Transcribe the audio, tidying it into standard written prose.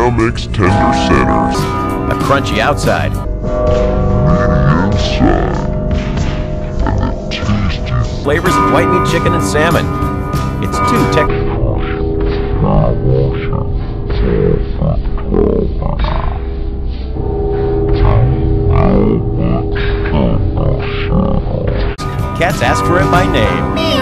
Oreo mix tender centers. A crunchy outside. Inside. And the tasty Flavors of white meat chicken and salmon. It's too technical. Cats ask for it by name.